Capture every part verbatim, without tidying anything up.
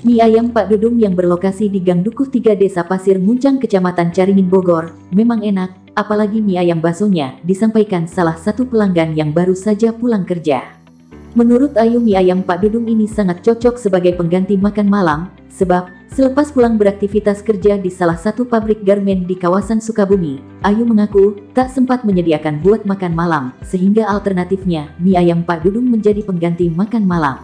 Mie ayam Pak Dudung yang berlokasi di Gang Dukuh tiga Desa Pasir Muncang Kecamatan Caringin Bogor, memang enak, apalagi mie ayam baksonya, disampaikan salah satu pelanggan yang baru saja pulang kerja. Menurut Ayu, mie ayam Pak Dudung ini sangat cocok sebagai pengganti makan malam, sebab selepas pulang beraktivitas kerja di salah satu pabrik garmen di kawasan Sukabumi, Ayu mengaku tak sempat menyediakan buat makan malam, sehingga alternatifnya mie ayam Pak Dudung menjadi pengganti makan malam.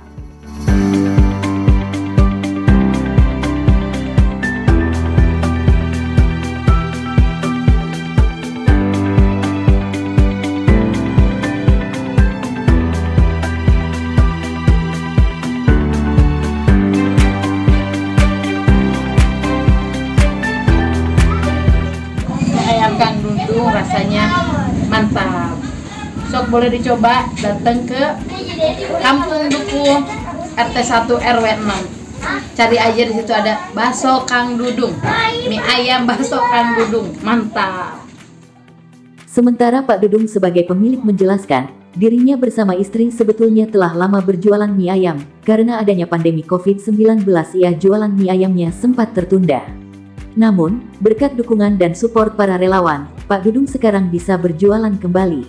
Ayam Kang Dudung rasanya mantap. Sok boleh dicoba, datang ke Kampung Dukuh R T satu R W enam. Cari aja, di situ ada bakso Kang Dudung. Mie ayam bakso Kang Dudung, mantap. Sementara Pak Dudung sebagai pemilik menjelaskan, dirinya bersama istri sebetulnya telah lama berjualan mie ayam. Karena adanya pandemi covid sembilan belas, ia jualan mie ayamnya sempat tertunda. Namun, berkat dukungan dan support para relawan, Pak Dudung sekarang bisa berjualan kembali.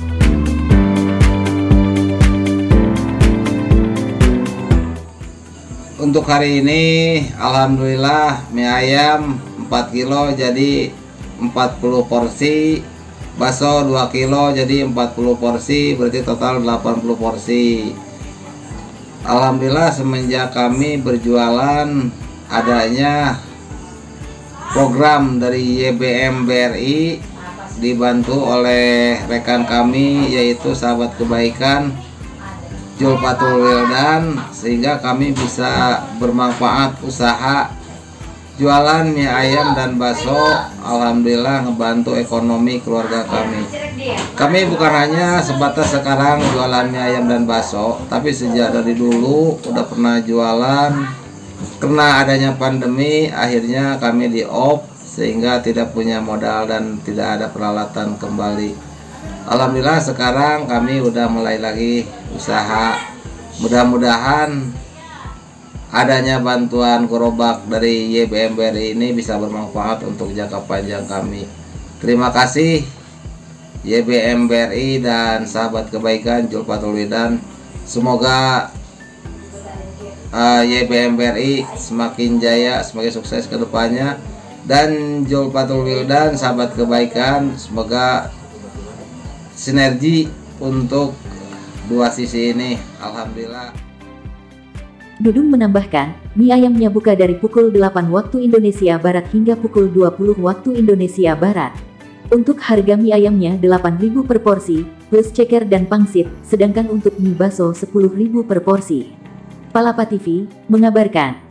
Untuk hari ini, alhamdulillah mie ayam empat kilo jadi empat puluh porsi, bakso dua kilo jadi empat puluh porsi, berarti total delapan puluh porsi. Alhamdulillah semenjak kami berjualan, adanya program dari Y B M B R I dibantu oleh rekan kami yaitu Sahabat Kebaikan Julfatul Wildan, sehingga kami bisa bermanfaat usaha jualan mie ayam dan bakso. Alhamdulillah ngebantu ekonomi keluarga kami. Kami bukan hanya sebatas sekarang jualan mie ayam dan bakso, tapi sejak dari dulu udah pernah jualan. Karena adanya pandemi, akhirnya kami di off sehingga tidak punya modal dan tidak ada peralatan kembali. Alhamdulillah sekarang kami udah mulai lagi usaha. Mudah-mudahan adanya bantuan gerobak dari Y B M B R I ini bisa bermanfaat untuk jangka panjang kami. Terima kasih Y B M B R I dan Sahabat Kebaikan Julfatul Wildan. Semoga Uh, Y B M B R I semakin jaya, semakin sukses ke depannya, dan Julfatul Wildan Sahabat Kebaikan semoga sinergi untuk dua sisi ini. Alhamdulillah. Dudung menambahkan, mie ayamnya buka dari pukul delapan waktu Indonesia Barat hingga pukul dua puluh waktu Indonesia Barat. Untuk harga mie ayamnya delapan ribu per porsi, plus ceker dan pangsit, sedangkan untuk mie bakso sepuluh ribu per porsi. Palapa T V mengabarkan.